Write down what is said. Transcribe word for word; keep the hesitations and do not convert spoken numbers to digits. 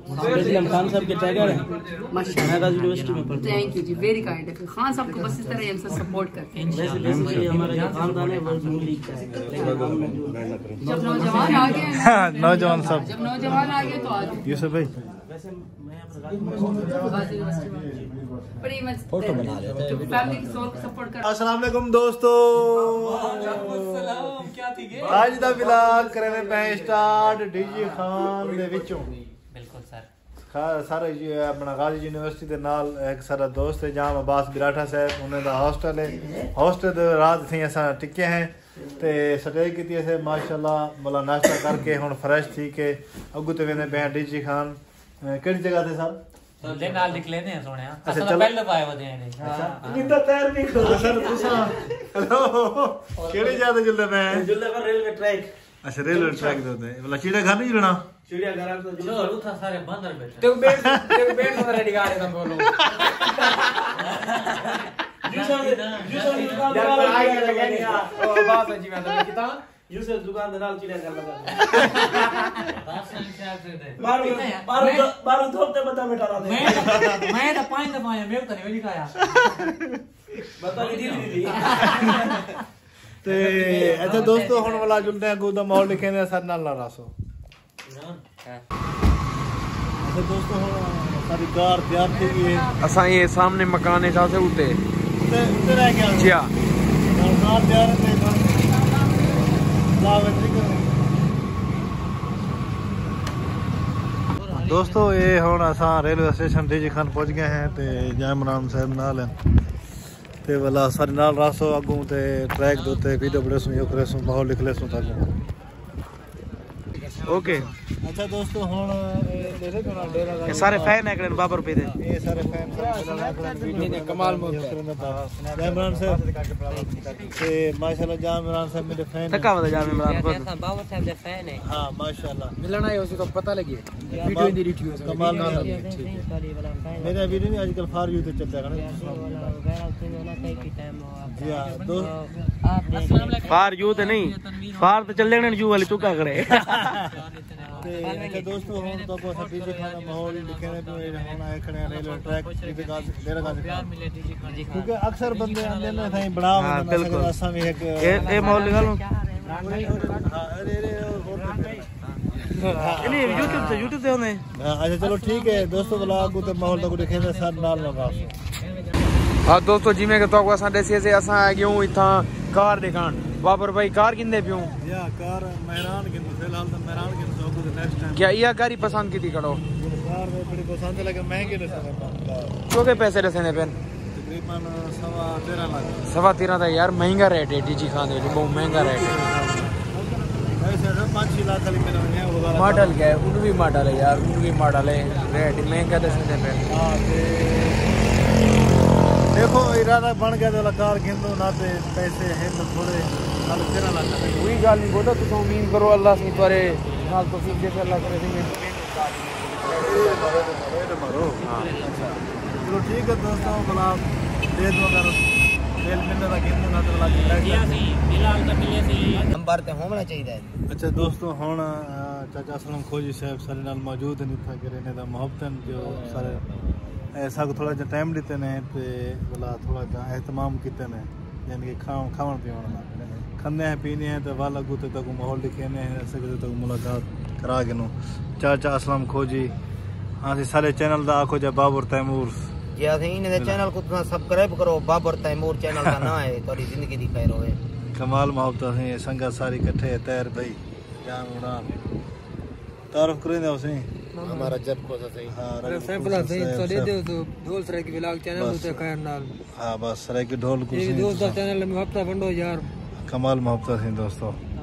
हम खान साहब के टाइगर हैं, माशाल्लाह यूनिवर्सिटी में पढ़ते हैं। Thank you ji, very kind है। खान साहब को बस इस तरह हमसे सपोर्ट करते हैं। वैसे बेसिकली हमारा जो खानदान है वो नून लीग का है, जब नौजवान आ गए, नौजवान सब जब नौजवान आ गए तो आ गए। यूसुफ भाई वैसे मैं फोटो बना लेते हैं, फैमिली की सोच को सपोर्ट कर। अस्सलाम वालेकुम दोस्तों, क्या थी गे? आज दा व्लॉग करने पे स्टार्ट डीजी खान दे विचों। बिल्कुल सर, सारे अपना गाजी यूनिवर्सिटी के नाल एक सारा दोस्त है जहाँ अब्बास बिराठा साहब उन्हें दा हॉस्टल है। हॉस्टल दे रात थी असां टिके हैं ते स्टे की असे माशाल्लाह बोला नाश्ता करके हुन फ्रेश थी के अगू ते वेंदे पे डीजी खान केड़ी जगह थे सर ले नाल निकले ने सोने। अच्छा अच्छा चलो पहले पाए वदे ने। अच्छा इतना तैयार नहीं करो सर तुसा हेलो केड़ी जगह ते जुलदे पे जुलदे पर रेलवे ट्रैक। अच्छा रेलवे ट्रैक दे होते बोला चिड़िया घर नहीं जुलना चिड़िया घर तो जो उठा सारे बंदर बैठे ते बेड ते बेड में रेडी गाड़ी तुम बोलो यूसुफ यूसुफ यार आई गया ओ बात है जी मैं तो कितना यूसुफ दुकान दे नाल चिड़िया घर लगा राशन क्या से दे मारू मारू मारू थोपते बता बेटा रहा मैं मैं तो पानी तो पाया मेरे तो नहीं दिखाया बता दीदी दीदी ते अच्छा दोस्तों हुन वाला जुलते हैं गोदा माहौल लिखे ने सर नाल ना रासो। अच्छा दोस्तों हुन सारी कार तैयार थी है असा ये सामने मकान है जहां से उते ते ते रह गया जी हां कार तैयार है दोस्तों ये हुन असा रेलवे स्टेशन डीजी खान पहुंच गए हैं ते जयमराम साहब नाल हैं ते वाला सारे नाल रासो अगू ते ट्रैक दोते वीडियो बड़े सु यो करे सु माहौल लिख ले सु तक ओके। अच्छा दोस्तों हुन देखे कोना डेरा ये सारे फैन है करण बाबर पे दे ये सारे फैन वीडियो कमाल मोहब्बत जयमराम साहब ते माशाल्लाह जयमराम साहब मेरे फैन थका वदा जयमराम को बाबर साहब दे फैन है। हां माशाल्लाह मिलना है उसी तो पता लगे वीडियो इन दी रिव्यू कमाल मेरा वीडियो नहीं आजकल फॉर यू ते चलता है जी हां दोस्त फार यू ते नहीं फार तो चल लेने यू वाली चुका करे ते दोस्तों हुन तो को सब डीजे खाना माहौल दिखने पे होना है खड़े रेलवे ट्रैक डीजे का डेरा का क्योंकि अक्सर बंदे आंदे ने थाई बनाव बिल्कुल असा भी एक ए ए माहौल निकालो हां अरे अरे नहीं यूट्यूब से यूट्यूब से होने अच्छा चलो ठीक है दोस्तों व्लॉग को तो माहौल तो दिखे साथ नाल लगा। हां दोस्तों जिमे के तो असा देसी से असा आ गयो इथा कार दिखान बाबर भाई कार किंदे पियो या कार मेहरान के फिलहाल तो मेहरान के तो नेक्स्ट टाइम क्या ये गाड़ी पसंद की थी करो कार बड़ी पसंद लगे महंगे ने तो के पैसे रसने पेन तकरीबन सवा तेरह लाख सवा तेरह था यार महंगा रेट है डीजी खान दे बहुत महंगा रेट है ऐसे ना पाँच छह लाख वाली मेरा है वो मॉडल क्या है उन भी मॉडल है यार उन भी मॉडल है रेट महंगा दसने पे हां देखो इरादा बन गया तो कार गिंदो ना ते पैसे हैं तो थोड़े हाल तेरह लाख कोई गाल नहीं बोला तो उम्मीद करो अल्लाह से तोरे नाल तो फिर जैसे अल्लाह करे देंगे मारो हां अच्छा चलो ठीक है दोस्तों भला दे दो अगर रेल मिलने का गिंदो ना तो लग दिया सी बिलाल का मिले सी नंबर ते होना चाहिए। अच्छा दोस्तों हुन चाचा असलम खोजी साहब सारे नाल मौजूद हैं इत्था के रहने दा मोहब्बतन जो सारे ऐसा को थोड़ा जा टाइम देते ने ते बोला थोड़ा जा एहतमाम कीते ने यानी कि खाव खावन पीवन दा खन्ने हैं पीने हैं तो वाला गुते तक माहौल दिखेने हैं ऐसे के तक मुलाकात करा के नो चाचा असलम खोजी हां से सारे चैनल दा आखो जा बाबर तैमूर जी हां इन दे चैनल को सब्सक्राइब करो बाबर तैमूर चैनल का नाम है तोरी जिंदगी दी खैर होवे कमाल मोहब्बत है संगत सारी इकट्ठे तैर भाई जान उड़ा तारीफ करे दे उसे हमारा जब को सही हां अरे फैसला सही तो दे दो तो ढोल सराय की व्लॉग चैनल होते खैर नाल हां बस सराय की ढोल को ये दोस्त चैनल में हफ्ता बंडो यार कमाल मोहब्बत है दोस्तों।